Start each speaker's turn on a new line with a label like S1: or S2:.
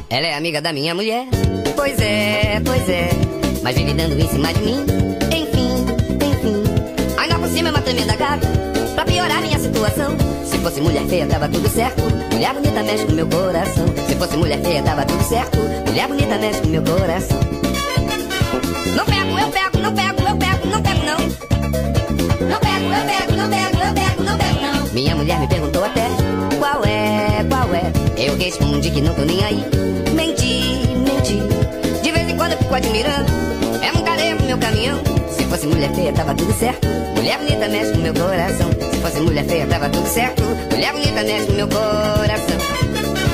S1: Ela é amiga da minha mulher. Pois é, mas vive dando em cima de mim. Enfim. Ainda por cima é uma tremenda gaga, pra piorar minha situação. Se fosse mulher feia tava tudo certo, mulher bonita mexe com meu coração. Se fosse mulher feia tava tudo certo, mulher bonita mexe com meu coração. Não pego, eu pego, não pego, eu pego, não pego não. Não pego, eu pego, não pego, eu pego, não pego não. Minha mulher me perguntou até qual é, qual é. Eu respondi que não tô nem aí. Menti. De vez em quando eu fico admirando, é um careia pro meu caminhão. Se fosse mulher feia tava tudo certo, mulher bonita mexe com meu coração. Se fosse mulher feia tava tudo certo, mulher bonita mexe com meu coração.